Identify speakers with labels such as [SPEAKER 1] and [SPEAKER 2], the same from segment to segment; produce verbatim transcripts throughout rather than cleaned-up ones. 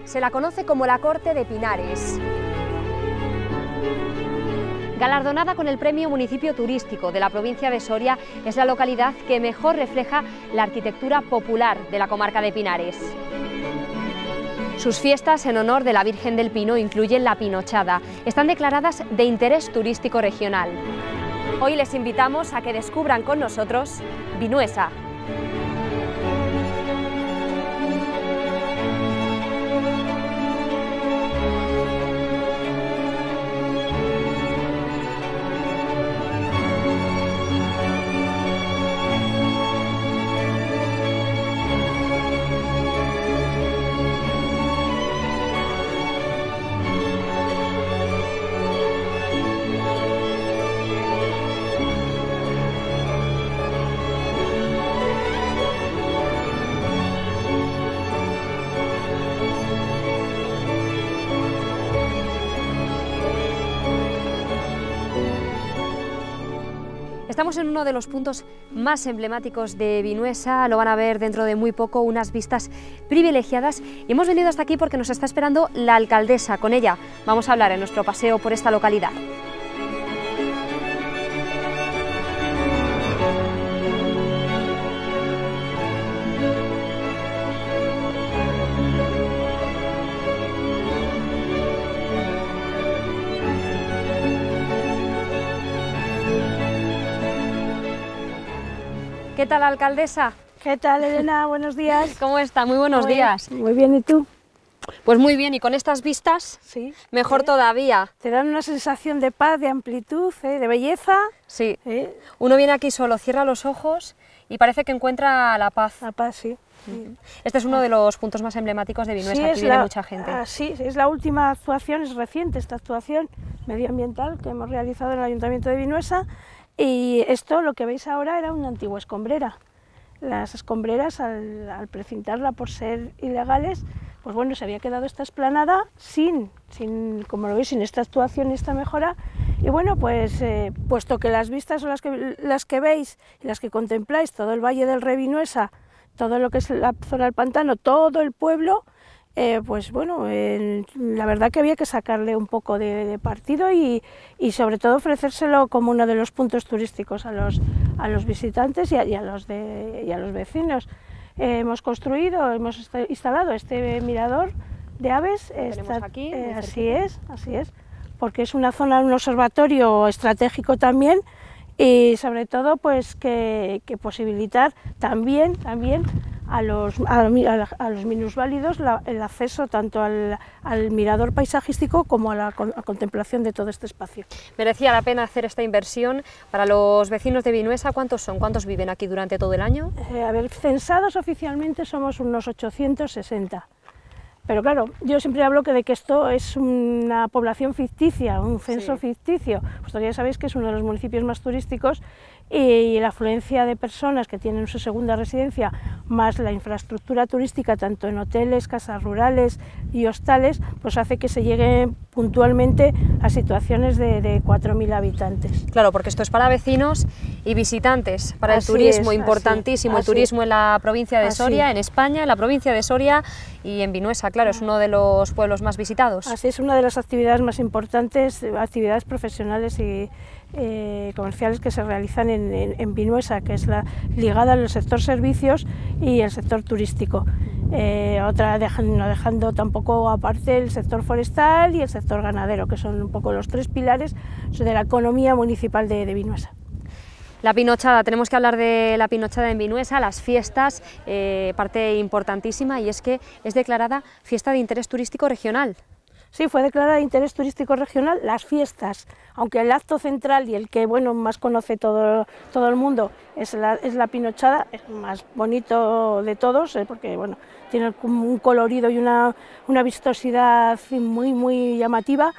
[SPEAKER 1] Se la conoce como la Corte de Pinares. Galardonada con el Premio Municipio Turístico de la provincia de Soria, es la localidad que mejor refleja la arquitectura popular de la comarca de Pinares. Sus fiestas en honor de la Virgen del Pino incluyen la Pinochada. Están declaradas de interés turístico regional. Hoy les invitamos a que descubran con nosotros Vinuesa. Estamos en uno de los puntos más emblemáticos de Vinuesa, lo van a ver dentro de muy poco, unas vistas privilegiadas, y hemos venido hasta aquí porque nos está esperando la alcaldesa. Con ella vamos a hablar en nuestro paseo por esta localidad. ¿Qué tal, alcaldesa?
[SPEAKER 2] ¿Qué tal, Elena? Buenos días.
[SPEAKER 1] ¿Cómo está? Muy buenos
[SPEAKER 2] muy,
[SPEAKER 1] días.
[SPEAKER 2] Muy bien, ¿y tú?
[SPEAKER 1] Pues muy bien, y con estas vistas,
[SPEAKER 2] sí,
[SPEAKER 1] mejor
[SPEAKER 2] ¿eh?
[SPEAKER 1] todavía.
[SPEAKER 2] Te dan una sensación de paz, de amplitud, ¿eh? de belleza.
[SPEAKER 1] Sí,
[SPEAKER 2] ¿eh?
[SPEAKER 1] Uno viene aquí solo, cierra los ojos y parece que encuentra la paz.
[SPEAKER 2] La paz, sí.
[SPEAKER 1] Este es uno de los puntos más emblemáticos de Vinuesa,
[SPEAKER 2] sí,
[SPEAKER 1] aquí viene
[SPEAKER 2] la,
[SPEAKER 1] mucha gente.
[SPEAKER 2] Ah, sí, es la última actuación, es reciente esta actuación medioambiental que hemos realizado en el Ayuntamiento de Vinuesa, y esto, lo que veis ahora, era una antigua escombrera. Las escombreras, al, al precintarla por ser ilegales, pues bueno, se había quedado esta explanada sin, sin como lo veis, sin esta actuación y esta mejora. Y bueno, pues eh, puesto que las vistas son las que, las que veis y las que contempláis, todo el Valle del Revinuesa, todo lo que es la zona del pantano, todo el pueblo, eh, pues bueno, eh, la verdad que había que sacarle un poco de, de partido y, y sobre todo ofrecérselo como uno de los puntos turísticos a los, a los visitantes y a, y a, los, de, y a los vecinos. Eh, hemos construido, hemos instalado este mirador de aves.
[SPEAKER 1] Tenemos
[SPEAKER 2] esta,
[SPEAKER 1] aquí,
[SPEAKER 2] eh, así es, así es, porque es una zona, un observatorio estratégico también, y sobre todo pues que, que posibilitar también, también a los, a, a los minusválidos la, el acceso tanto al, al mirador paisajístico como a la, a contemplación de todo este espacio.
[SPEAKER 1] Merecía la pena hacer esta inversión. Para los vecinos de Vinuesa, ¿cuántos son? ¿Cuántos viven aquí durante todo el año?
[SPEAKER 2] Eh, a ver, censados oficialmente somos unos ochocientos sesenta. Pero claro, yo siempre hablo que de que esto es una población ficticia, un censo sí. ficticio. Pues ya sabéis que es uno de los municipios más turísticos, y la afluencia de personas que tienen su segunda residencia, más la infraestructura turística, tanto en hoteles, casas rurales y hostales, pues hace que se llegue puntualmente a situaciones de, de cuatro mil habitantes.
[SPEAKER 1] Claro, porque esto es para vecinos y visitantes, para
[SPEAKER 2] así
[SPEAKER 1] el turismo,
[SPEAKER 2] es,
[SPEAKER 1] importantísimo,
[SPEAKER 2] así,
[SPEAKER 1] el turismo
[SPEAKER 2] así.
[SPEAKER 1] en la provincia de
[SPEAKER 2] así.
[SPEAKER 1] Soria, en España, en la provincia de Soria y en Vinuesa, claro, es uno de los pueblos más visitados.
[SPEAKER 2] Así es, una de las actividades más importantes, actividades profesionales y eh, comerciales que se realizan en, en, en Vinuesa, que es la ligada al sector servicios y el sector turístico. Eh, otra, dejando, no dejando tampoco aparte el sector forestal y el sector ganadero, que son un poco los tres pilares de la economía municipal de, de Vinuesa.
[SPEAKER 1] La Pinochada, tenemos que hablar de la Pinochada en Vinuesa, las fiestas, eh, parte importantísima, y es que es declarada fiesta de interés turístico regional.
[SPEAKER 2] Sí, fue declarada de interés turístico regional las fiestas, aunque el acto central y el que bueno más conoce todo, todo el mundo es la, es la Pinochada, es el más bonito de todos, eh, porque bueno, tiene un colorido y una, una vistosidad muy, muy llamativa.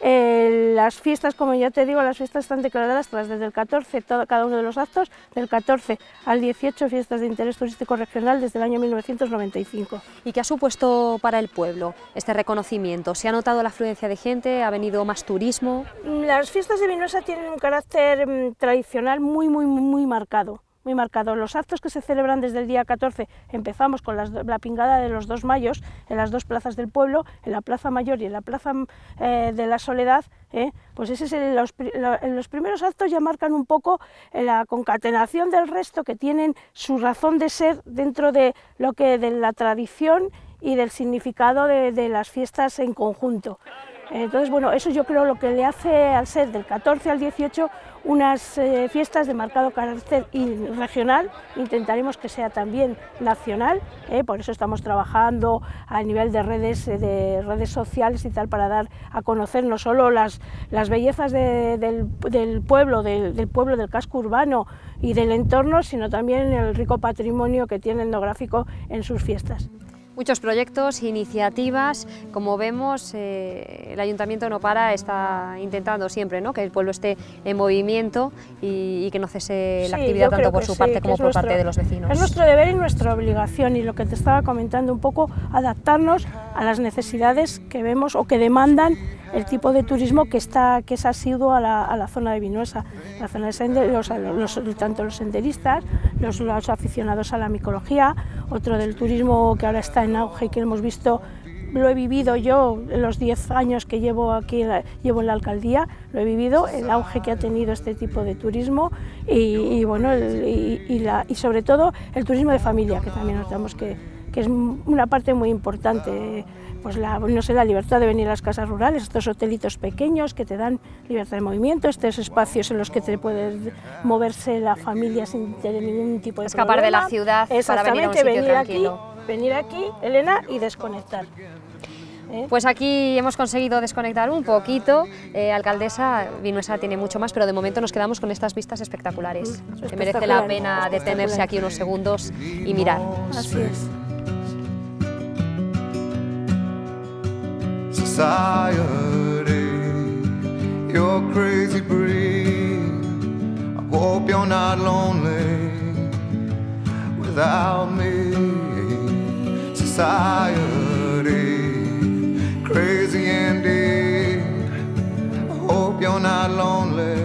[SPEAKER 2] Eh, las fiestas, como ya te digo, las fiestas están declaradas tras desde el catorce, todo, cada uno de los actos, del catorce al dieciocho, fiestas de interés turístico regional desde el año mil novecientos noventa y cinco.
[SPEAKER 1] ¿Y qué ha supuesto para el pueblo este reconocimiento? ¿Se ha notado la afluencia de gente? ¿Ha venido más turismo?
[SPEAKER 2] Las fiestas de Vinuesa tienen un carácter mmm, tradicional muy, muy, muy marcado. muy marcado. Los actos que se celebran desde el día catorce, empezamos con las, la pingada de los dos mayos en las dos plazas del pueblo, en la Plaza Mayor y en la Plaza eh, de la Soledad, eh, pues ese es el, los, los primeros actos ya marcan un poco la concatenación del resto, que tienen su razón de ser dentro de lo que de la tradición y del significado de, de las fiestas en conjunto. Entonces, bueno, eso yo creo lo que le hace al ser del catorce al dieciocho unas eh, fiestas de marcado carácter regional. Intentaremos que sea también nacional, eh, por eso estamos trabajando a nivel de redes, eh, de redes sociales y tal, para dar a conocer no solo las, las bellezas de, del, del pueblo, del, del pueblo, del casco urbano y del entorno, sino también el rico patrimonio que tiene etnográfico en sus fiestas.
[SPEAKER 1] Muchos proyectos, iniciativas, como vemos, eh, el Ayuntamiento no para, está intentando siempre, ¿no?, que el pueblo esté en movimiento y, y que no cese la
[SPEAKER 2] sí,
[SPEAKER 1] actividad tanto por su sí, parte como por nuestro, parte de los vecinos.
[SPEAKER 2] Es nuestro deber y nuestra obligación, y lo que te estaba comentando un poco, adaptarnos a las necesidades que vemos o que demandan el tipo de turismo que, está, que es asiduo a la, a la zona de Vinuesa, la zona de sender, los, los, tanto los senderistas, los, los aficionados a la micología, otro del turismo que ahora está en auge y que hemos visto, lo he vivido yo en los diez años que llevo aquí, llevo en la alcaldía, lo he vivido, el auge que ha tenido este tipo de turismo y, y bueno, el, y, y, la, y sobre todo el turismo de familia, que también notamos que, que es una parte muy importante. Pues la, no sé, la libertad de venir a las casas rurales, estos hotelitos pequeños que te dan libertad de movimiento, estos espacios en los que te puede moverse la familia sin tener ningún tipo de
[SPEAKER 1] escapar
[SPEAKER 2] problema.
[SPEAKER 1] de la ciudad para venir a un sitio
[SPEAKER 2] venir
[SPEAKER 1] tranquilo.
[SPEAKER 2] Aquí, venir aquí, Elena, y desconectar. ¿Eh?
[SPEAKER 1] Pues aquí hemos conseguido desconectar un poquito. Eh, alcaldesa, Vinuesa tiene mucho más, pero de momento nos quedamos con estas vistas espectaculares, mm, que merece la pena detenerse aquí unos segundos y mirar.
[SPEAKER 2] Así es.
[SPEAKER 3] Society, you're crazy breed. I hope you're not lonely without me. Society, crazy indeed. I hope you're not lonely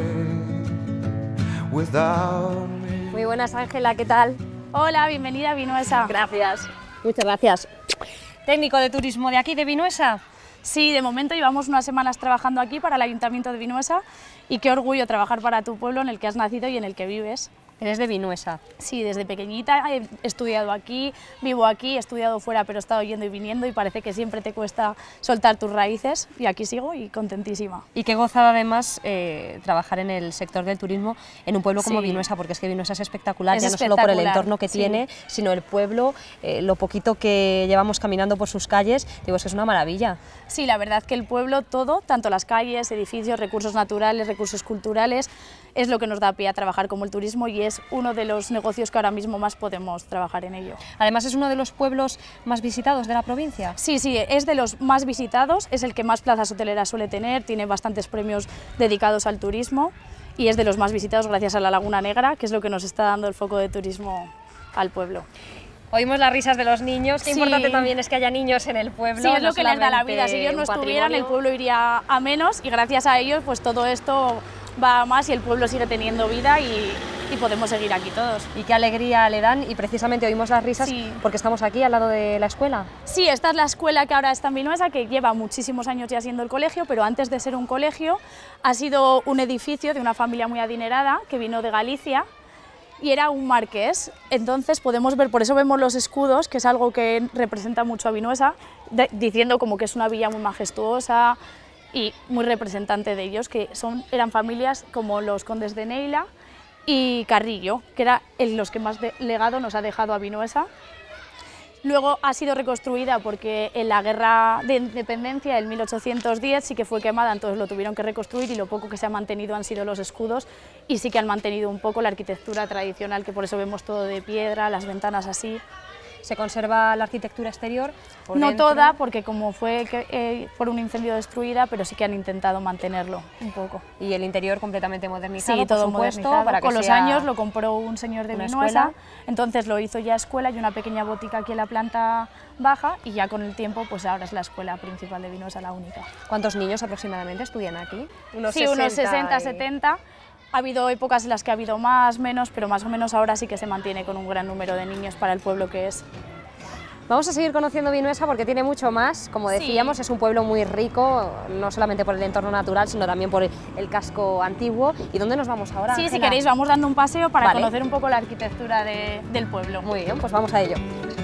[SPEAKER 3] without me.
[SPEAKER 1] Muy buenas, Ángela, ¿qué tal?
[SPEAKER 4] Hola, bienvenida a Vinuesa.
[SPEAKER 1] Gracias. Muchas gracias. ¿Técnico de turismo de aquí, de Vinuesa?
[SPEAKER 4] Sí, de momento llevamos unas semanas trabajando aquí para el Ayuntamiento de Vinuesa y qué orgullo trabajar para tu pueblo en el que has nacido y en el que vives.
[SPEAKER 1] ¿Eres de Vinuesa?
[SPEAKER 4] Sí, desde pequeñita he estudiado aquí, vivo aquí, he estudiado fuera, pero he estado yendo y viniendo y parece que siempre te cuesta soltar tus raíces y aquí sigo y contentísima.
[SPEAKER 1] Y qué gozada además eh, trabajar en el sector del turismo en un pueblo como sí. Vinuesa, porque es que Vinuesa es espectacular,
[SPEAKER 4] es
[SPEAKER 1] ya
[SPEAKER 4] espectacular,
[SPEAKER 1] no solo por el entorno que
[SPEAKER 4] sí.
[SPEAKER 1] tiene, sino el pueblo, eh, lo poquito que llevamos caminando por sus calles, digo, es que es una maravilla.
[SPEAKER 4] Sí, la verdad que el pueblo todo, tanto las calles, edificios, recursos naturales, recursos culturales, es lo que nos da pie a trabajar como el turismo y es uno de los negocios que ahora mismo más podemos trabajar en ello.
[SPEAKER 1] Además es uno de los pueblos más visitados de la provincia.
[SPEAKER 4] Sí, sí, es de los más visitados, es el que más plazas hoteleras suele tener, tiene bastantes premios dedicados al turismo y es de los más visitados gracias a la Laguna Negra, que es lo que nos está dando el foco de turismo al pueblo.
[SPEAKER 1] Oímos las risas de los niños, qué sí. importante también es que haya niños en el pueblo.
[SPEAKER 4] Sí, es
[SPEAKER 1] no
[SPEAKER 4] lo que les da la vida, si ellos no estuvieran el pueblo iría a menos y gracias a ellos pues todo esto va a más y el pueblo sigue teniendo vida y, y podemos seguir aquí todos.
[SPEAKER 1] Y qué alegría le dan y precisamente oímos las risas sí. porque estamos aquí al lado de la escuela.
[SPEAKER 4] Sí, esta es la escuela que ahora está en Vinuesa, que lleva muchísimos años ya siendo el colegio, pero antes de ser un colegio ha sido un edificio de una familia muy adinerada que vino de Galicia y era un marqués, entonces podemos ver, por eso vemos los escudos, que es algo que representa mucho a Vinuesa, de, diciendo como que es una villa muy majestuosa y muy representante de ellos, que son, eran familias como los condes de Neila y Carrillo, que eran los que más de, legado nos ha dejado a Vinuesa. Luego ha sido reconstruida porque en la guerra de independencia, en mil ochocientos diez, sí que fue quemada, entonces lo tuvieron que reconstruir y lo poco que se ha mantenido han sido los escudos y sí que han mantenido un poco la arquitectura tradicional, que por eso vemos todo de piedra, las ventanas así.
[SPEAKER 1] ¿Se conserva la arquitectura exterior?
[SPEAKER 4] No toda, porque como fue que, eh, por un incendio destruida, pero sí que han intentado mantenerlo un poco.
[SPEAKER 1] Y el interior completamente modernizado,
[SPEAKER 4] sí, todo
[SPEAKER 1] por supuesto,
[SPEAKER 4] modernizado.
[SPEAKER 1] Para que
[SPEAKER 4] Con los
[SPEAKER 1] sea
[SPEAKER 4] años lo compró un señor de Vinuesa, entonces lo hizo ya escuela y una pequeña botica aquí en la planta baja y ya con el tiempo pues ahora es la escuela principal de Vinuesa, la única.
[SPEAKER 1] ¿Cuántos niños aproximadamente estudian aquí?
[SPEAKER 4] Unos sí, sesenta, unos sesenta, setenta. Ha habido épocas en las que ha habido más, menos, pero más o menos ahora sí que se mantiene con un gran número de niños para el pueblo que es.
[SPEAKER 1] Vamos a seguir conociendo Vinuesa porque tiene mucho más, como decíamos, sí. Es un pueblo muy rico, no solamente por el entorno natural, sino también por el casco antiguo. ¿Y dónde nos vamos ahora,
[SPEAKER 4] Sí,
[SPEAKER 1] Ángela?
[SPEAKER 4] Si queréis vamos dando un paseo para
[SPEAKER 1] vale.
[SPEAKER 4] conocer un poco la arquitectura de, del pueblo.
[SPEAKER 1] Muy bien, pues vamos a ello.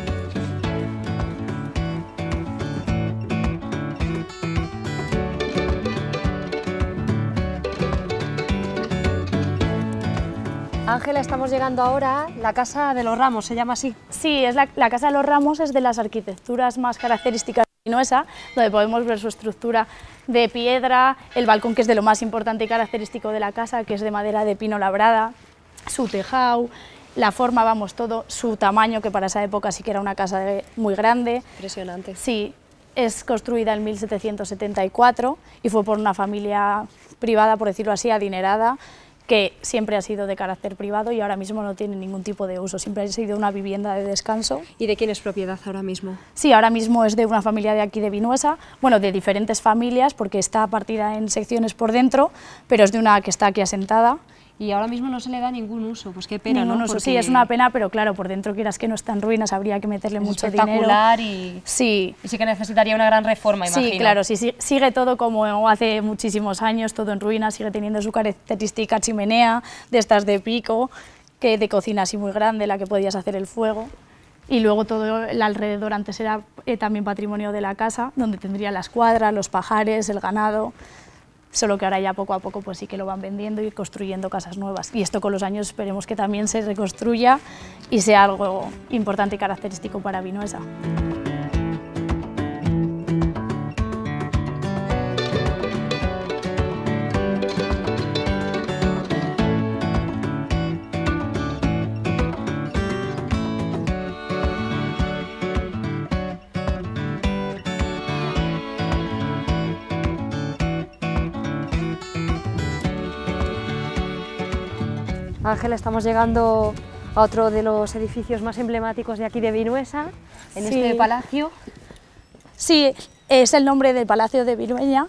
[SPEAKER 1] Ángela, estamos llegando ahora a la Casa de los Ramos, ¿se llama así?
[SPEAKER 4] Sí, es la, la Casa de los Ramos es de las arquitecturas más características de Vinuesa, donde podemos ver su estructura de piedra, el balcón que es de lo más importante y característico de la casa, que es de madera de pino labrada, su tejado, la forma, vamos, todo, su tamaño, que para esa época sí que era una casa de, muy grande.
[SPEAKER 1] Impresionante.
[SPEAKER 4] Sí, es construida en mil setecientos setenta y cuatro y fue por una familia privada, por decirlo así, adinerada, que siempre ha sido de carácter privado y ahora mismo no tiene ningún tipo de uso, siempre ha sido una vivienda de descanso.
[SPEAKER 1] ¿Y de quién es propiedad ahora mismo?
[SPEAKER 4] Sí, ahora mismo es de una familia de aquí de Vinuesa, bueno, de diferentes familias, porque está partida en secciones por dentro, pero es de una que está aquí asentada.
[SPEAKER 1] Y ahora mismo no se le da ningún uso, pues qué pena,
[SPEAKER 4] ningún
[SPEAKER 1] ¿no?
[SPEAKER 4] uso,
[SPEAKER 1] Porque
[SPEAKER 4] sí, es una pena, pero claro, por dentro quieras que no está en ruinas, habría que meterle
[SPEAKER 1] es
[SPEAKER 4] mucho
[SPEAKER 1] espectacular
[SPEAKER 4] dinero.
[SPEAKER 1] Y,
[SPEAKER 4] sí.
[SPEAKER 1] y sí que necesitaría una gran reforma, imagino.
[SPEAKER 4] Sí, claro, sí, sí, sigue todo como hace muchísimos años, todo en ruinas, sigue teniendo su característica chimenea, de estas de pico, que de cocina así muy grande, la que podías hacer el fuego. Y luego todo el alrededor antes era eh, también patrimonio de la casa, donde tendría las cuadras, los pajares, el ganado. Solo que ahora ya poco a poco pues sí que lo van vendiendo y construyendo casas nuevas. Y esto con los años esperemos que también se reconstruya y sea algo importante y característico para Vinuesa.
[SPEAKER 1] Ángela, estamos llegando a otro de los edificios más emblemáticos de aquí de Vinuesa, en
[SPEAKER 4] sí.
[SPEAKER 1] este palacio.
[SPEAKER 4] Sí, es el nombre del Palacio de Virueña,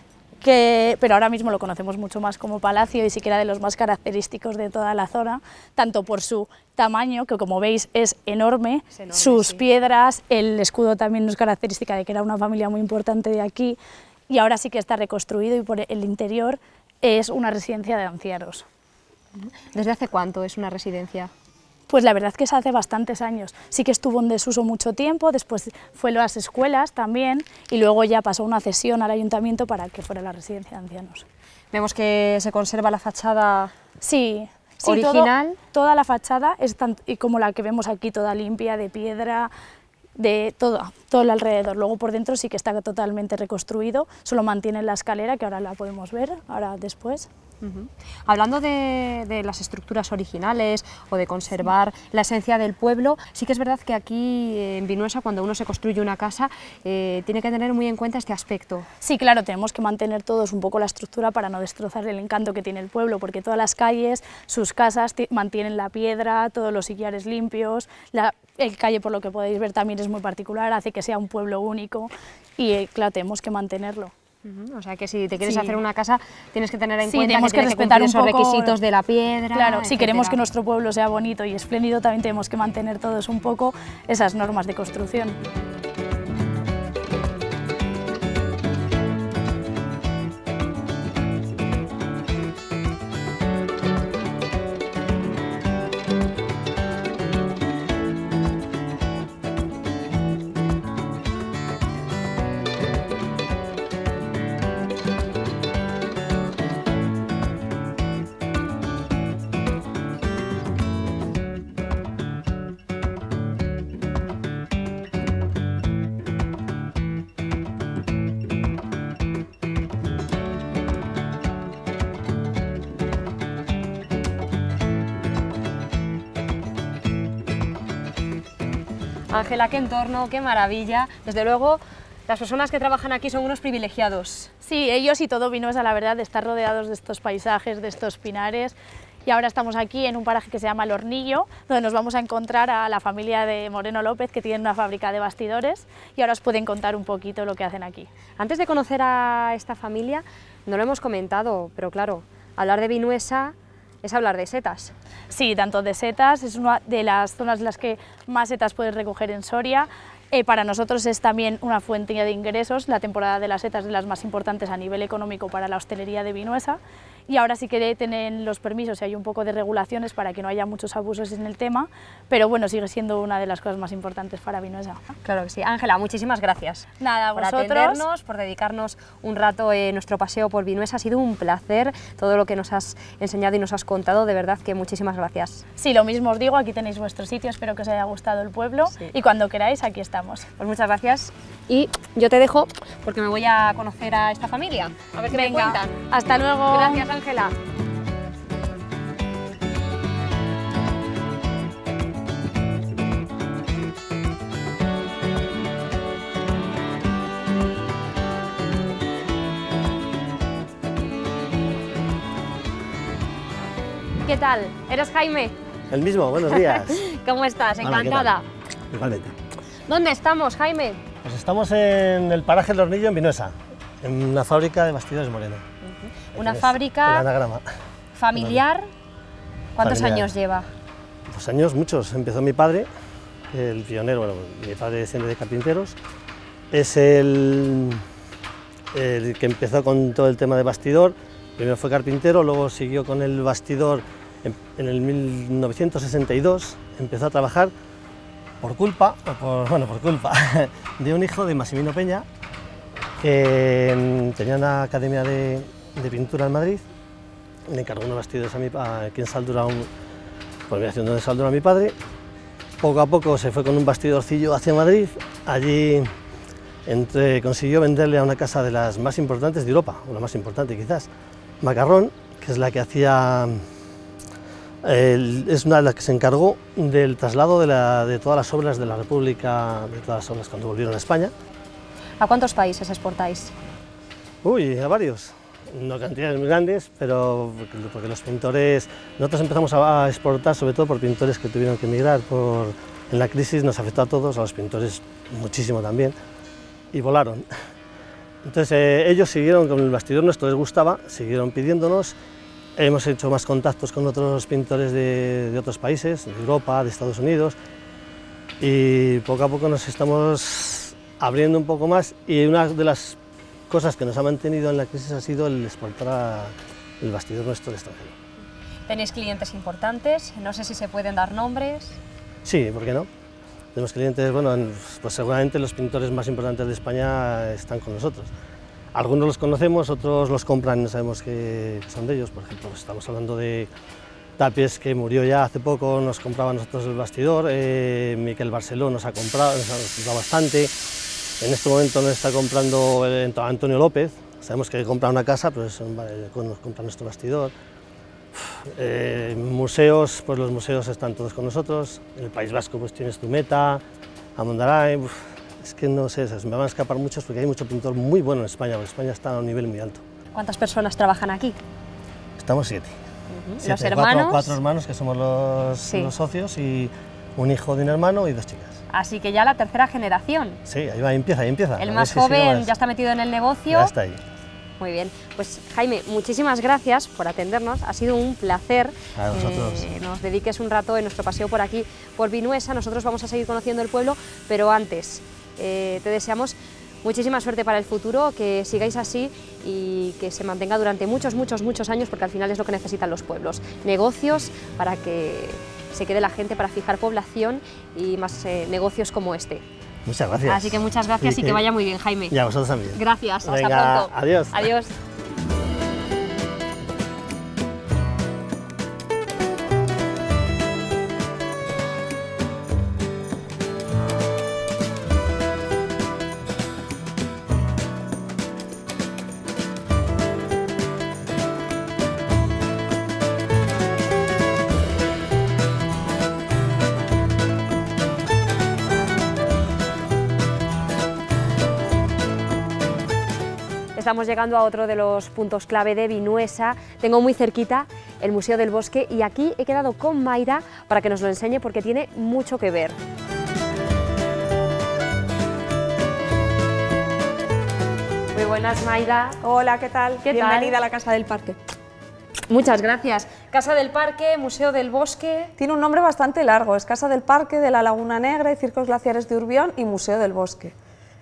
[SPEAKER 4] que, pero ahora mismo lo conocemos mucho más como palacio y sí que era de los más característicos de toda la zona, tanto por su tamaño, que como veis es enorme,
[SPEAKER 1] es enorme
[SPEAKER 4] sus
[SPEAKER 1] sí.
[SPEAKER 4] piedras, el escudo también es característica de que era una familia muy importante de aquí, y ahora sí que está reconstruido y por el interior es una residencia de ancianos.
[SPEAKER 1] ¿Desde hace cuánto es una residencia?
[SPEAKER 4] Pues la verdad es que es hace bastantes años. Sí que estuvo en desuso mucho tiempo, después fue las escuelas también y luego ya pasó una cesión al ayuntamiento para que fuera la residencia de ancianos.
[SPEAKER 1] Vemos que se conserva la fachada
[SPEAKER 4] sí, sí,
[SPEAKER 1] original.
[SPEAKER 4] Todo, toda la fachada es tan, y como la que vemos aquí, toda limpia, de piedra, de todo, todo el alrededor. Luego por dentro sí que está totalmente reconstruido, solo mantiene la escalera que ahora la podemos ver, ahora después.
[SPEAKER 1] Uh-huh. Hablando de, de las estructuras originales o de conservar sí. la esencia del pueblo, sí que es verdad que aquí en Vinuesa cuando uno se construye una casa eh, tiene que tener muy en cuenta este aspecto.
[SPEAKER 4] Sí, claro, tenemos que mantener todos un poco la estructura para no destrozar el encanto que tiene el pueblo, porque todas las calles, sus casas mantienen la piedra, todos los sillares limpios, la el calle por lo que podéis ver también es muy particular, hace que sea un pueblo único y eh, claro, tenemos que mantenerlo.
[SPEAKER 1] Uh-huh. O sea que si te quieres
[SPEAKER 4] sí.
[SPEAKER 1] hacer una casa tienes que tener en
[SPEAKER 4] sí,
[SPEAKER 1] cuenta
[SPEAKER 4] tenemos
[SPEAKER 1] que,
[SPEAKER 4] que
[SPEAKER 1] tiene
[SPEAKER 4] respetar
[SPEAKER 1] que
[SPEAKER 4] un
[SPEAKER 1] poco
[SPEAKER 4] poco
[SPEAKER 1] esos requisitos de la piedra.
[SPEAKER 4] Claro,
[SPEAKER 1] etcétera.
[SPEAKER 4] Si queremos que nuestro pueblo sea bonito y espléndido también tenemos que mantener todos un poco esas normas de construcción.
[SPEAKER 1] Ángela, qué entorno, qué maravilla. Desde luego, las personas que trabajan aquí son unos privilegiados.
[SPEAKER 4] Sí, ellos y todo Vinuesa, la verdad, de estar rodeados de estos paisajes, de estos pinares. Y ahora estamos aquí en un paraje que se llama El Hornillo, donde nos vamos a encontrar a la familia de Moreno López, que tiene una fábrica de bastidores, y ahora os pueden contar un poquito lo que hacen aquí.
[SPEAKER 1] Antes de conocer a esta familia, no lo hemos comentado, pero claro, hablar de Vinuesa es hablar de setas.
[SPEAKER 4] Sí, tanto de setas, es una de las zonas en las que más setas puedes recoger en Soria. Eh, para nosotros es también una fuente de ingresos, la temporada de las setas es de las más importantes a nivel económico para la hostelería de Vinuesa, y ahora sí que tienen los permisos y hay un poco de regulaciones para que no haya muchos abusos en el tema, pero bueno, sigue siendo una de las cosas más importantes para Vinuesa.
[SPEAKER 1] Claro que sí. Ángela, muchísimas gracias.
[SPEAKER 4] Nada, a
[SPEAKER 1] por
[SPEAKER 4] vosotros.
[SPEAKER 1] atendernos, por dedicarnos un rato en nuestro paseo por Vinuesa. Ha sido un placer todo lo que nos has enseñado y nos has contado, de verdad que muchísimas gracias.
[SPEAKER 4] Sí, lo mismo os digo, aquí tenéis vuestro sitio, espero que os haya gustado el pueblo, sí. Y cuando queráis aquí estamos.
[SPEAKER 1] Pues muchas gracias y yo te dejo porque me voy a conocer a esta familia, a ver qué
[SPEAKER 4] Venga,
[SPEAKER 1] me cuentan.
[SPEAKER 4] Hasta luego.
[SPEAKER 1] Gracias, Ángela. ¿Qué tal? ¿Eres Jaime?
[SPEAKER 5] El mismo, buenos días.
[SPEAKER 1] ¿Cómo estás? Encantada.
[SPEAKER 5] Hola, igualmente.
[SPEAKER 1] ¿Dónde estamos, Jaime?
[SPEAKER 5] Pues estamos en el paraje del Hornillo, en Vinuesa, en una fábrica de bastidores Moreno.
[SPEAKER 1] Uh-huh. Una fábrica
[SPEAKER 5] el anagrama.
[SPEAKER 1] familiar. ¿Cuántos
[SPEAKER 5] familiar.
[SPEAKER 1] años lleva?
[SPEAKER 5] Pues años muchos. Empezó mi padre, el pionero, bueno, mi padre desciende de carpinteros. Es el, el que empezó con todo el tema de bastidor. Primero fue carpintero, luego siguió con el bastidor en, en el mil novecientos sesenta y dos. Empezó a trabajar por culpa, por, bueno, por culpa de un hijo de Massimino Peña, que tenía una academia de, de pintura en Madrid. Le encargó unos bastidores a, mi, a quien salduró, un, por mediación de salduró a mi padre. Poco a poco se fue con un bastidorcillo hacia Madrid. Allí entre, consiguió venderle a una casa de las más importantes de Europa, o la más importante quizás, Macarrón, que es la que hacía, eh, es una de las que se encargó del traslado de, la, de todas las obras de la República, de todas las obras cuando volvieron a España.
[SPEAKER 1] ¿A cuántos países exportáis?
[SPEAKER 5] Uy, a varios. No cantidades muy grandes, pero porque los pintores, nosotros empezamos a exportar sobre todo por pintores que tuvieron que emigrar, por, en la crisis nos afectó a todos, a los pintores muchísimo también, y volaron. Entonces eh, ellos siguieron con el bastidor nuestro, les gustaba, siguieron pidiéndonos, hemos hecho más contactos con otros pintores de, de otros países, de Europa, de Estados Unidos, y poco a poco nos estamos abriendo un poco más, y una de las cosas que nos ha mantenido en la crisis ha sido el exportar a, el bastidor nuestro de extranjero.
[SPEAKER 1] ¿Tenéis clientes importantes? No sé si se pueden dar nombres.
[SPEAKER 5] Sí, ¿por qué no? Tenemos clientes, bueno, pues seguramente los pintores más importantes de España están con nosotros. Algunos los conocemos, otros los compran y no sabemos que son de ellos. Por ejemplo, estamos hablando de Tapies, que murió ya hace poco, nos compraba a nosotros el bastidor. Eh, Miquel Barceló nos ha comprado, nos ha comprado bastante. En este momento nos está comprando Antonio López, sabemos que compra una casa, pero eso, nos compra nuestro bastidor. Eh, museos, pues los museos están todos con nosotros. En el País Vasco pues tienes Zumeta, Amundaray, es que no sé, me van a escapar muchos porque hay mucho pintor muy bueno en España, porque España está a un nivel muy alto.
[SPEAKER 1] ¿Cuántas personas trabajan aquí?
[SPEAKER 5] Estamos siete.
[SPEAKER 1] Uh-huh.
[SPEAKER 5] siete
[SPEAKER 1] ¿Los hermanos?
[SPEAKER 5] Cuatro, cuatro hermanos que somos los,
[SPEAKER 1] sí.
[SPEAKER 5] los socios y un hijo de un hermano y dos chicas.
[SPEAKER 1] Así que ya la tercera generación.
[SPEAKER 5] Sí, ahí va, ahí empieza, ahí empieza.
[SPEAKER 1] El más joven más. ya está metido en el negocio.
[SPEAKER 5] Ya está ahí.
[SPEAKER 1] Muy bien, pues Jaime, muchísimas gracias por atendernos, ha sido un placer
[SPEAKER 5] a vosotros.
[SPEAKER 1] que nos dediques un rato en nuestro paseo por aquí, por Vinuesa. Nosotros vamos a seguir conociendo el pueblo, pero antes eh, te deseamos muchísima suerte para el futuro, que sigáis así y que se mantenga durante muchos, muchos, muchos años, porque al final es lo que necesitan los pueblos. Negocios para que se quede la gente, para fijar población y más eh, negocios como este.
[SPEAKER 5] Muchas gracias.
[SPEAKER 1] Así que muchas gracias y, y que vaya muy bien, Jaime.
[SPEAKER 5] Y a vosotros también.
[SPEAKER 1] Gracias, hasta
[SPEAKER 5] Venga,
[SPEAKER 1] pronto.
[SPEAKER 5] Adiós.
[SPEAKER 1] Adiós. Estamos llegando a otro de los puntos clave de Vinuesa. Tengo muy cerquita el Museo del Bosque y aquí he quedado con Mayra para que nos lo enseñe porque tiene mucho que ver. Muy buenas, Mayra.
[SPEAKER 6] Hola, ¿qué tal?
[SPEAKER 1] ¿Qué
[SPEAKER 6] Bienvenida
[SPEAKER 1] tal?
[SPEAKER 6] a la Casa del Parque.
[SPEAKER 1] Muchas gracias. Casa del Parque, Museo del Bosque...
[SPEAKER 6] Tiene un nombre bastante largo, es Casa del Parque, de la Laguna Negra y Circos Glaciares de Urbión y Museo del Bosque.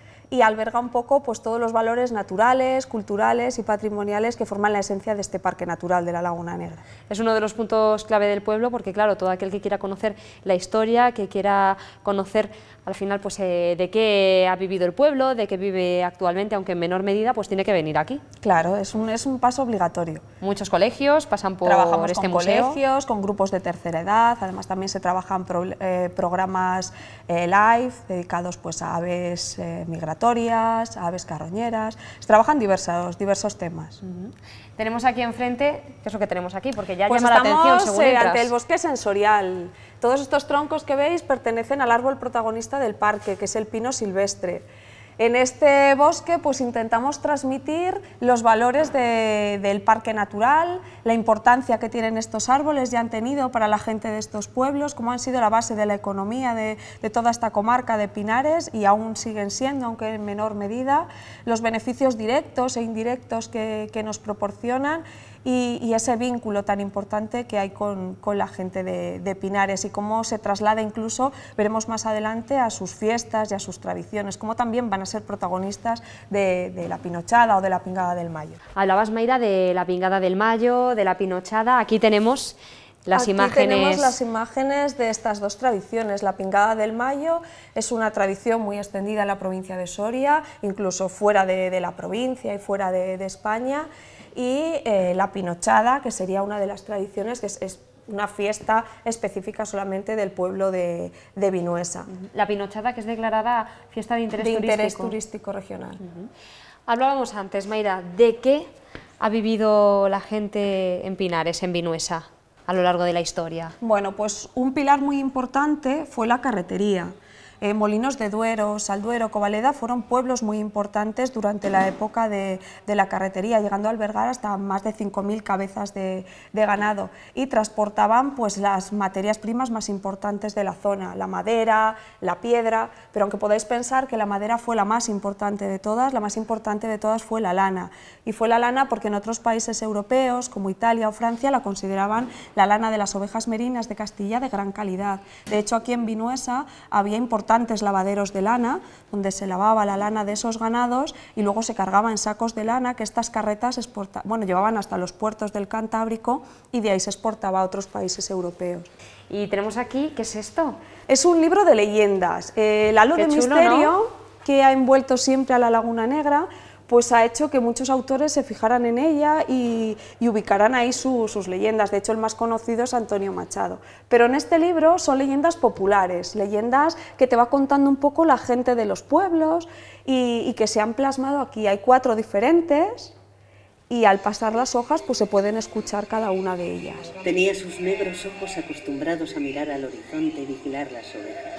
[SPEAKER 6] Y alberga un poco pues, todos los valores naturales, culturales y patrimoniales que forman la esencia de este parque natural de la Laguna Negra.
[SPEAKER 1] Es uno de los puntos clave del pueblo porque, claro, todo aquel que quiera conocer la historia, que quiera conocer al final pues, eh, de qué ha vivido el pueblo, de qué vive actualmente, aunque en menor medida, pues tiene que venir aquí.
[SPEAKER 6] Claro, es un, es un paso obligatorio.
[SPEAKER 1] Muchos colegios pasan por
[SPEAKER 6] Trabajamos
[SPEAKER 1] este
[SPEAKER 6] con
[SPEAKER 1] museo.
[SPEAKER 6] colegios, con grupos de tercera edad, además también se trabajan pro, eh, programas eh, live dedicados pues, a aves eh, migratorias, a aves carroñeras, se trabajan diversos, diversos temas.
[SPEAKER 1] Uh-huh. Tenemos aquí enfrente, ¿qué es lo que tenemos aquí? Porque ya
[SPEAKER 6] pues
[SPEAKER 1] llama la atención según
[SPEAKER 6] eh,
[SPEAKER 1] entras.
[SPEAKER 6] ante el bosque sensorial. Todos estos troncos que veis pertenecen al árbol protagonista del parque, que es el pino silvestre. En este bosque pues, intentamos transmitir los valores de, del parque natural, la importancia que tienen estos árboles y han tenido para la gente de estos pueblos, cómo han sido la base de la economía de, de toda esta comarca de Pinares y aún siguen siendo, aunque en menor medida, los beneficios directos e indirectos que, que nos proporcionan y, y ese vínculo tan importante que hay con, con la gente de, de Pinares y cómo se traslada incluso, veremos más adelante, a sus fiestas y a sus tradiciones, cómo también van a ser protagonistas de, de la pinochada o de la pingada del Mayo.
[SPEAKER 1] Hablabas, Mayra, de la pingada del Mayo, de la pinochada. Aquí tenemos las
[SPEAKER 6] Aquí
[SPEAKER 1] imágenes...
[SPEAKER 6] tenemos las imágenes de estas dos tradiciones. La pingada del Mayo es una tradición muy extendida en la provincia de Soria, incluso fuera de, de la provincia y fuera de, de España, y eh, la pinochada, que sería una de las tradiciones que es, es una fiesta específica solamente del pueblo de, de Vinuesa.
[SPEAKER 1] La pinochada, que es declarada fiesta de interés
[SPEAKER 6] de
[SPEAKER 1] turístico.
[SPEAKER 6] interés turístico regional.
[SPEAKER 1] Uh-huh. Hablábamos antes, Mayra, de qué ha vivido la gente en Pinares, en Vinuesa, a lo largo de la historia.
[SPEAKER 6] Bueno, pues un pilar muy importante fue la carretería. Eh, Molinos de Duero, Salduero, Covaleda fueron pueblos muy importantes durante la época de, de la carretería, llegando a albergar hasta más de cinco mil cabezas de, de ganado y transportaban pues, las materias primas más importantes de la zona, la madera, la piedra, pero aunque podáis pensar que la madera fue la más importante de todas, la más importante de todas fue la lana, y fue la lana porque en otros países europeos como Italia o Francia la consideraban la lana de las ovejas merinas de Castilla de gran calidad. De hecho, aquí en Vinuesa había importantes lavaderos de lana, donde se lavaba la lana de esos ganados y luego se cargaba en sacos de lana que estas carretas exporta, bueno, llevaban hasta los puertos del Cantábrico y de ahí se exportaba a otros países europeos.
[SPEAKER 1] Y tenemos aquí, ¿qué es esto?
[SPEAKER 6] Es un libro de leyendas. Eh, el halo
[SPEAKER 1] Qué
[SPEAKER 6] de
[SPEAKER 1] chulo,
[SPEAKER 6] misterio,
[SPEAKER 1] ¿no?
[SPEAKER 6] Que ha envuelto siempre a la Laguna Negra, pues ha hecho que muchos autores se fijaran en ella y, y ubicaran ahí su, sus leyendas. De hecho, el más conocido es Antonio Machado. Pero en este libro son leyendas populares, leyendas que te va contando un poco la gente de los pueblos y, y que se han plasmado aquí. Hay cuatro diferentes y al pasar las hojas pues se pueden escuchar cada una de ellas.
[SPEAKER 7] Tenía sus negros ojos acostumbrados a mirar al horizonte y vigilar las ovejas.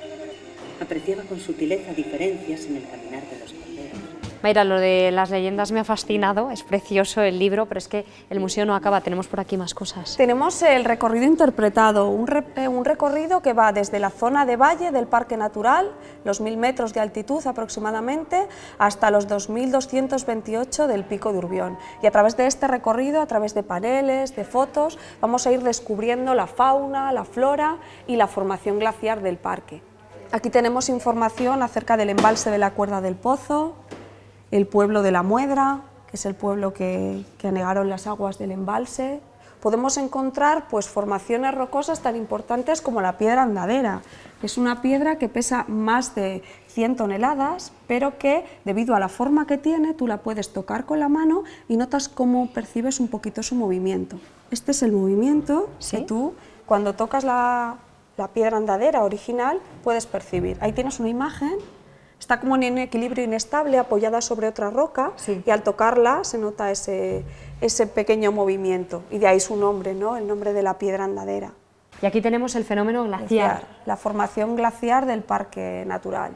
[SPEAKER 7] Apreciaba con sutileza diferencias en el caminar de los corderos.
[SPEAKER 1] Mayra, lo de las leyendas me ha fascinado, es precioso el libro, pero es que el museo no acaba, tenemos por aquí más cosas.
[SPEAKER 6] Tenemos el recorrido interpretado, un, re, un recorrido que va desde la zona de valle del Parque Natural, los mil metros de altitud aproximadamente, hasta los dos mil doscientos veintiocho del Pico de Urbión. Y a través de este recorrido, a través de paneles, de fotos, vamos a ir descubriendo la fauna, la flora y la formación glaciar del parque. Aquí tenemos información acerca del embalse de la Cuerda del Pozo, el pueblo de la Muedra, que es el pueblo que, que anegaron las aguas del embalse. Podemos encontrar pues, formaciones rocosas tan importantes como la piedra andadera. Es una piedra que pesa más de cien toneladas, pero que debido a la forma que tiene, tú la puedes tocar con la mano y notas cómo percibes un poquito su movimiento. Este es el movimiento ¿Sí? que tú, cuando tocas la, la piedra andadera original, puedes percibir. Ahí tienes una imagen. Está como en equilibrio inestable, apoyada sobre otra roca, sí. y al tocarla se nota ese, ese pequeño movimiento, y de ahí su nombre, ¿no? El nombre de la piedra andadera.
[SPEAKER 1] Y aquí tenemos el fenómeno glaciar. glaciar
[SPEAKER 6] la formación glaciar del parque natural.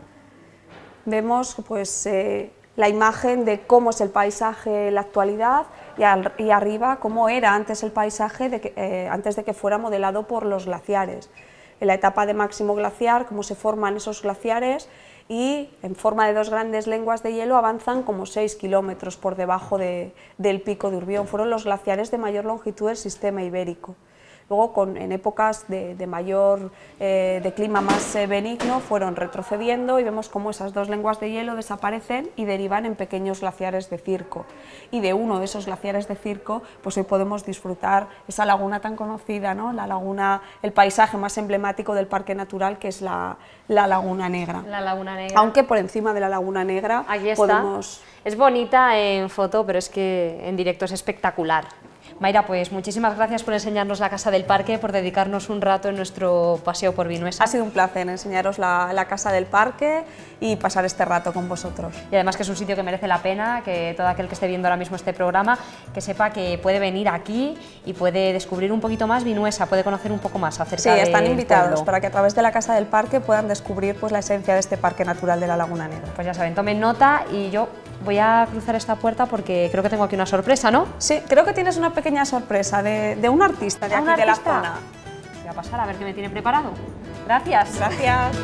[SPEAKER 6] Vemos pues, eh, la imagen de cómo es el paisaje en la actualidad, y, al, y arriba cómo era antes el paisaje, de que, eh, antes de que fuera modelado por los glaciares. En la etapa de máximo glaciar, cómo se forman esos glaciares, y en forma de dos grandes lenguas de hielo avanzan como seis kilómetros por debajo de, del pico de Urbión. Fueron los glaciares de mayor longitud del sistema ibérico. Luego, con, en épocas de, de mayor, eh, de clima más eh, benigno, fueron retrocediendo y vemos cómo esas dos lenguas de hielo desaparecen y derivan en pequeños glaciares de circo. Y de uno de esos glaciares de circo, pues hoy podemos disfrutar esa laguna tan conocida, ¿no? La laguna, el paisaje más emblemático del Parque Natural, que es la, la Laguna Negra.
[SPEAKER 1] La Laguna Negra.
[SPEAKER 6] Aunque por encima de la Laguna Negra
[SPEAKER 1] Aquí está.
[SPEAKER 6] podemos...
[SPEAKER 1] Es bonita en foto, pero es que en directo es espectacular. Mayra, pues muchísimas gracias por enseñarnos la Casa del Parque, por dedicarnos un rato en nuestro paseo por Vinuesa.
[SPEAKER 6] Ha sido un placer enseñaros la, la Casa del Parque y pasar este rato con vosotros.
[SPEAKER 1] Y además que es un sitio que merece la pena, que todo aquel que esté viendo ahora mismo este programa, que sepa que puede venir aquí y puede descubrir un poquito más Vinuesa, puede conocer un poco más acerca de...
[SPEAKER 6] Sí, están invitados
[SPEAKER 1] pueblo.
[SPEAKER 6] para que a través de la Casa del Parque puedan descubrir pues, la esencia de este Parque Natural de la Laguna Negra.
[SPEAKER 1] Pues ya saben, tomen nota y yo voy a cruzar esta puerta porque creo que tengo aquí una sorpresa, ¿no?
[SPEAKER 6] Sí, creo que tienes una pequeña sorpresa de, de un artista de
[SPEAKER 1] ¿A
[SPEAKER 6] aquí
[SPEAKER 1] un
[SPEAKER 6] de la
[SPEAKER 1] artista?
[SPEAKER 6] zona.
[SPEAKER 1] Voy a pasar a ver qué me tiene preparado. Gracias.
[SPEAKER 6] Gracias.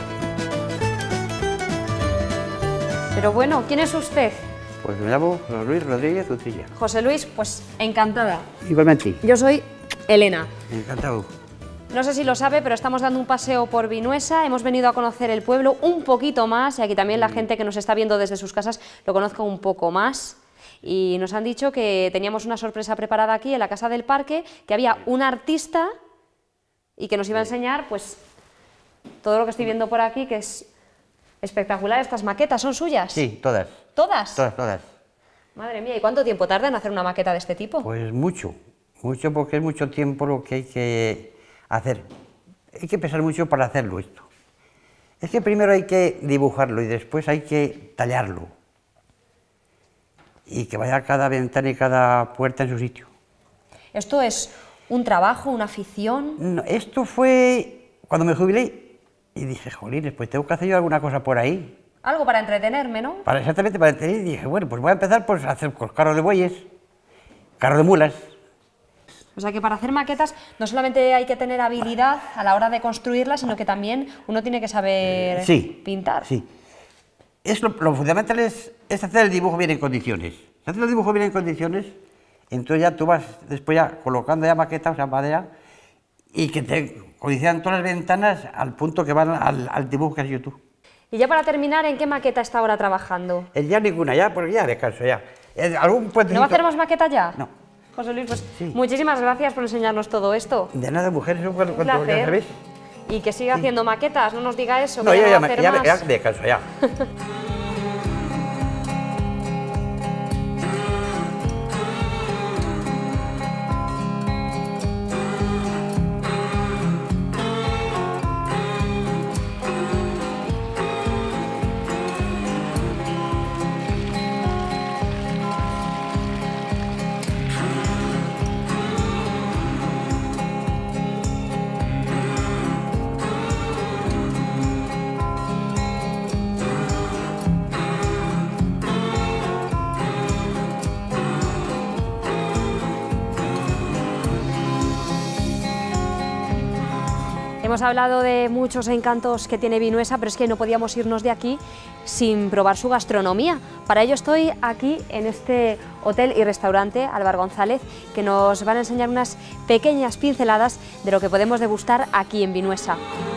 [SPEAKER 1] Pero bueno, ¿quién es usted?
[SPEAKER 8] Pues me llamo José Luis Rodríguez Utrilla.
[SPEAKER 1] José Luis, pues encantada.
[SPEAKER 8] Igualmente.
[SPEAKER 1] Yo soy Elena.
[SPEAKER 8] Encantado.
[SPEAKER 1] No sé si lo sabe, pero estamos dando un paseo por Vinuesa, hemos venido a conocer el pueblo un poquito más y aquí también la gente que nos está viendo desde sus casas lo conozca un poco más. Y nos han dicho que teníamos una sorpresa preparada aquí en la Casa del Parque, que había un artista y que nos iba a enseñar pues todo lo que estoy viendo por aquí, que es espectacular. Estas maquetas, ¿son suyas?
[SPEAKER 8] Sí, todas.
[SPEAKER 1] ¿Todas?
[SPEAKER 8] Todas, todas.
[SPEAKER 1] Madre mía, ¿y cuánto tiempo tarda en hacer una maqueta de este tipo?
[SPEAKER 8] Pues mucho, mucho porque es mucho tiempo lo que hay que hacer. Hay que pensar mucho para hacerlo esto. Es que primero hay que dibujarlo y después hay que tallarlo. Y que vaya cada ventana y cada puerta en su sitio.
[SPEAKER 1] ¿Esto es un trabajo, una afición?
[SPEAKER 8] No, esto fue cuando me jubilé y dije, jolines, pues tengo que hacer yo alguna cosa por ahí.
[SPEAKER 1] Algo para entretenerme, ¿no?
[SPEAKER 8] Para, exactamente para entretener, y dije, bueno, pues voy a empezar pues, a hacer pues, carros de bueyes, carros de mulas.
[SPEAKER 1] O sea que para hacer maquetas no solamente hay que tener habilidad a la hora de construirlas, sino que también uno tiene que saber
[SPEAKER 8] sí,
[SPEAKER 1] pintar.
[SPEAKER 8] Sí. Es lo, lo fundamental es, es hacer el dibujo bien en condiciones. Si haces el dibujo bien en condiciones, entonces ya tú vas después ya colocando ya maquetas, o sea, madera, y que te condicionan todas las ventanas al punto que van al, al dibujo que has hecho tú.
[SPEAKER 1] Y ya para terminar, ¿en qué maqueta está ahora trabajando?
[SPEAKER 8] Eh, ya ninguna, ya, porque ya descanso, ya. Eh, ¿Algún puentecito?
[SPEAKER 1] ¿No va a hacer más maqueta ya?
[SPEAKER 8] No.
[SPEAKER 1] José Luis, pues
[SPEAKER 8] Sí.
[SPEAKER 1] muchísimas gracias por enseñarnos todo esto.
[SPEAKER 8] De nada, mujeres, un
[SPEAKER 1] Un placer. Y que siga haciendo maquetas, no nos diga eso.
[SPEAKER 8] No,
[SPEAKER 1] que
[SPEAKER 8] yo
[SPEAKER 1] no
[SPEAKER 8] ya,
[SPEAKER 1] va a
[SPEAKER 8] me,
[SPEAKER 1] hacer
[SPEAKER 8] ya,
[SPEAKER 1] más.
[SPEAKER 8] ya descanso, ya.
[SPEAKER 1] Hemos hablado de muchos encantos que tiene Vinuesa, pero es que no podíamos irnos de aquí sin probar su gastronomía. Para ello estoy aquí en este hotel y restaurante Álvar González, que nos van a enseñar unas pequeñas pinceladas de lo que podemos degustar aquí en Vinuesa.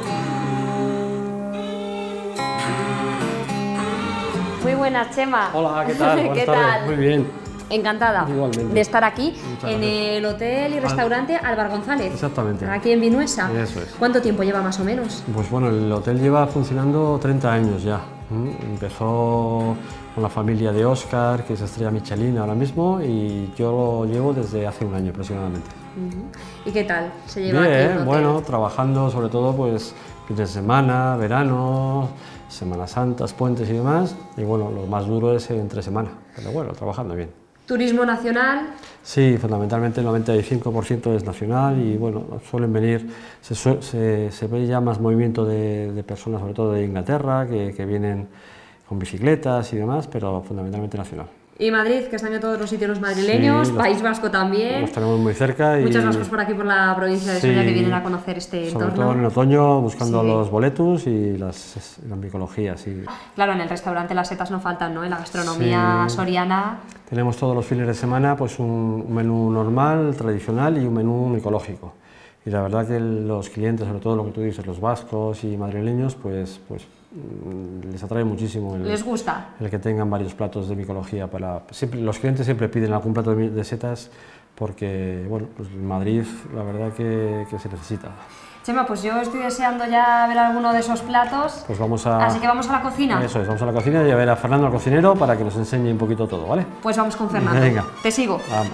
[SPEAKER 1] Muy buenas, Chema.
[SPEAKER 9] Hola, ¿qué tal? Buenas
[SPEAKER 1] ¿Qué
[SPEAKER 9] tardes.
[SPEAKER 1] tal?
[SPEAKER 9] Muy bien.
[SPEAKER 1] Encantada
[SPEAKER 9] Igualmente.
[SPEAKER 1] de estar aquí
[SPEAKER 9] Muchas
[SPEAKER 1] en
[SPEAKER 9] gracias.
[SPEAKER 1] el hotel y restaurante Álvar González.
[SPEAKER 9] Exactamente.
[SPEAKER 1] Aquí en Vinuesa.
[SPEAKER 9] Eso es.
[SPEAKER 1] ¿Cuánto tiempo lleva más o menos?
[SPEAKER 9] Pues bueno, el hotel lleva funcionando treinta años ya. ¿Mm? Empezó con la familia de Óscar, que es estrella Michelin ahora mismo, y yo lo llevo desde hace un año aproximadamente.
[SPEAKER 1] Uh-huh. ¿Y qué tal se lleva aquí el
[SPEAKER 9] Bien,
[SPEAKER 1] hotel?
[SPEAKER 9] bueno, trabajando sobre todo pues fines de semana, verano, Semana Santas, puentes y demás, y bueno, lo más duro es entre semana, pero bueno, trabajando bien.
[SPEAKER 1] Turismo nacional.
[SPEAKER 9] Sí, fundamentalmente el noventa y cinco por ciento es nacional y bueno, suelen venir, se, se, se ve ya más movimiento de, de personas, sobre todo de Inglaterra, que, que vienen con bicicletas y demás, pero fundamentalmente nacional.
[SPEAKER 1] Y Madrid, que están en todos los sitios los madrileños,
[SPEAKER 9] Sí, los-
[SPEAKER 1] País Vasco también.
[SPEAKER 9] Los tenemos muy cerca. Y,
[SPEAKER 1] Muchos vascos por aquí, por la provincia de
[SPEAKER 9] Sí,
[SPEAKER 1] Soria, que vienen a conocer este
[SPEAKER 9] sobre
[SPEAKER 1] entorno.
[SPEAKER 9] todo en el otoño, buscando
[SPEAKER 1] Sí.
[SPEAKER 9] los boletus y las, la micología. Sí.
[SPEAKER 1] Claro, en el restaurante las setas no faltan, ¿no? En la gastronomía
[SPEAKER 9] Sí.
[SPEAKER 1] soriana.
[SPEAKER 9] Tenemos todos los fines de semana pues un, un menú normal, tradicional y un menú micológico. Y la verdad que los clientes, sobre todo lo que tú dices, los vascos y madrileños, pues, pues mm, les atrae muchísimo el,
[SPEAKER 1] ¿Les gusta?
[SPEAKER 9] el que tengan varios platos de micología. Para, siempre, los clientes siempre piden algún plato de, mi- de setas porque, bueno, pues en Madrid la verdad que, que se necesita.
[SPEAKER 1] Chema, pues yo estoy deseando ya ver alguno de esos platos.
[SPEAKER 9] Pues vamos a...
[SPEAKER 1] Así que vamos a la cocina.
[SPEAKER 9] Eso es, vamos a la cocina y a ver a Fernando, el cocinero, para que nos enseñe un poquito todo, ¿vale?
[SPEAKER 1] Pues vamos con Fernando.
[SPEAKER 9] Venga.
[SPEAKER 1] Te sigo.
[SPEAKER 9] Vamos.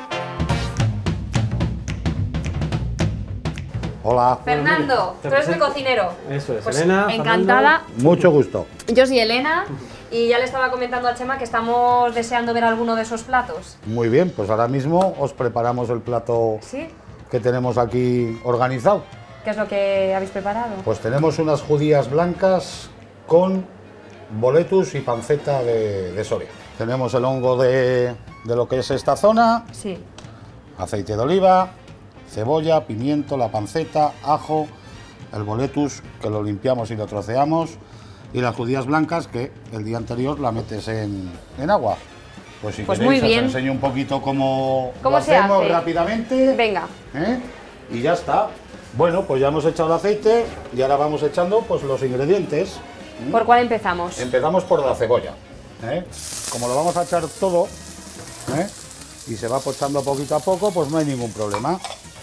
[SPEAKER 10] Hola.
[SPEAKER 1] Fernando, tú eres mi cocinero.
[SPEAKER 9] Eso es,
[SPEAKER 1] Pues
[SPEAKER 9] Elena,
[SPEAKER 1] encantada.
[SPEAKER 10] Mucho gusto.
[SPEAKER 1] Yo soy Elena y ya le estaba comentando a Chema que estamos deseando ver alguno de esos platos.
[SPEAKER 10] Muy bien, pues ahora mismo os preparamos el plato
[SPEAKER 1] ¿Sí?
[SPEAKER 10] que tenemos aquí organizado.
[SPEAKER 1] ¿Qué es lo que habéis preparado?
[SPEAKER 10] Pues tenemos unas judías blancas con boletus y panceta de, de Soria. Tenemos el hongo de, de lo que es esta zona,
[SPEAKER 1] Sí.
[SPEAKER 10] aceite de oliva, cebolla, pimiento, la panceta, ajo, el boletus que lo limpiamos y lo troceamos y las judías blancas que el día anterior la metes en, en agua. Pues si
[SPEAKER 1] Pues
[SPEAKER 10] queréis
[SPEAKER 1] muy bien.
[SPEAKER 10] os enseño un poquito cómo,
[SPEAKER 1] ¿Cómo
[SPEAKER 10] lo
[SPEAKER 1] se
[SPEAKER 10] hacemos
[SPEAKER 1] hace?
[SPEAKER 10] rápidamente.
[SPEAKER 1] Venga.
[SPEAKER 10] ¿Eh? Y ya está. Bueno, pues ya hemos echado el aceite y ahora vamos echando pues los ingredientes.
[SPEAKER 1] ¿Por cuál empezamos?
[SPEAKER 10] Empezamos por la cebolla. ¿eh? Como lo vamos a echar todo ¿eh? y se va pochando poquito a poco, pues no hay ningún problema.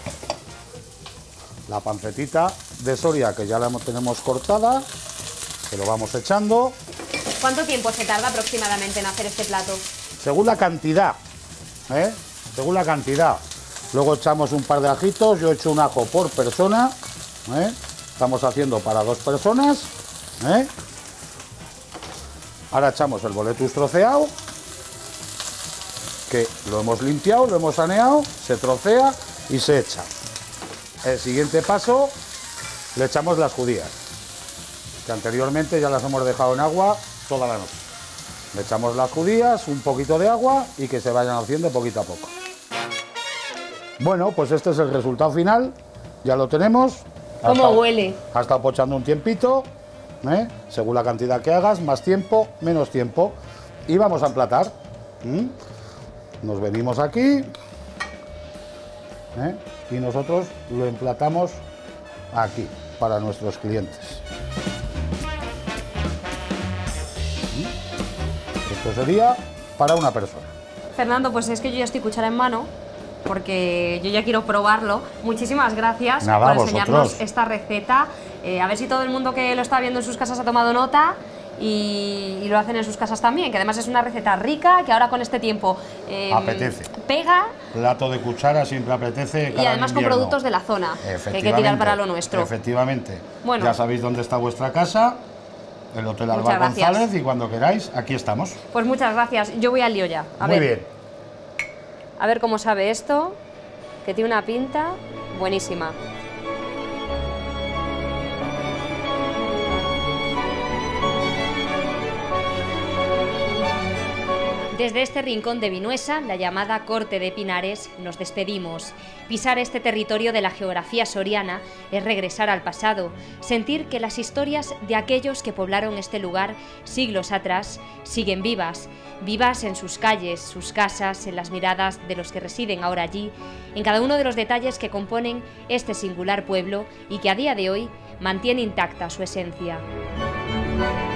[SPEAKER 10] La pancetita de Soria que ya la hemos- tenemos cortada, que lo vamos echando
[SPEAKER 1] ¿Cuánto tiempo se tarda aproximadamente en hacer este plato?
[SPEAKER 10] según la cantidad. ¿eh? Según la cantidad. Luego echamos un par de ajitos, yo echo un ajo por persona. ¿eh? Estamos haciendo para dos personas. ¿eh? Ahora echamos el boletus troceado, que lo hemos limpiado, lo hemos saneado, se trocea y se echa. El siguiente paso, le echamos las judías, que anteriormente ya las hemos dejado en agua toda la noche. Le echamos las judías, un poquito de agua y que se vayan haciendo poquito a poco. Bueno, pues este es el resultado final, ya lo tenemos. Ha
[SPEAKER 1] ¿Cómo
[SPEAKER 10] estado-
[SPEAKER 1] huele?
[SPEAKER 10] Ha estado pochando un tiempito, ¿eh? según la cantidad que hagas, más tiempo, menos tiempo. Y vamos a emplatar. ¿m? Nos venimos aquí ¿eh? y nosotros lo emplatamos aquí, para nuestros clientes. ¿m? Esto sería para una persona.
[SPEAKER 1] Fernando, pues es que yo ya estoy cuchara en mano, porque yo ya quiero probarlo. Muchísimas gracias
[SPEAKER 10] Nada,
[SPEAKER 1] por enseñarnos
[SPEAKER 10] vosotros.
[SPEAKER 1] esta receta. Eh, a ver si todo el mundo que lo está viendo en sus casas ha tomado nota y, y lo hacen en sus casas también, que además es una receta rica, que ahora con este tiempo eh,
[SPEAKER 10] Apetece.
[SPEAKER 1] pega,
[SPEAKER 10] Plato de cuchara siempre apetece.
[SPEAKER 1] y
[SPEAKER 10] cara
[SPEAKER 1] además
[SPEAKER 10] en
[SPEAKER 1] con
[SPEAKER 10] invierno.
[SPEAKER 1] productos de la zona, que hay que tirar
[SPEAKER 10] Efectivamente,
[SPEAKER 1] para lo nuestro.
[SPEAKER 10] Efectivamente.
[SPEAKER 1] Bueno.
[SPEAKER 10] Ya sabéis dónde está vuestra casa, el Hotel
[SPEAKER 1] Muchas
[SPEAKER 10] Alvar
[SPEAKER 1] gracias.
[SPEAKER 10] González, y cuando queráis, aquí estamos.
[SPEAKER 1] Pues muchas gracias, yo voy al lío ya. A
[SPEAKER 10] Muy
[SPEAKER 1] ver,
[SPEAKER 10] bien.
[SPEAKER 1] a ver cómo sabe esto, que tiene una pinta buenísima. Desde este rincón de Vinuesa, la llamada Corte de Pinares, nos despedimos. Pisar este territorio de la geografía soriana es regresar al pasado, sentir que las historias de aquellos que poblaron este lugar siglos atrás siguen vivas, vivas en sus calles, sus casas, en las miradas de los que residen ahora allí, en cada uno de los detalles que componen este singular pueblo y que a día de hoy mantiene intacta su esencia.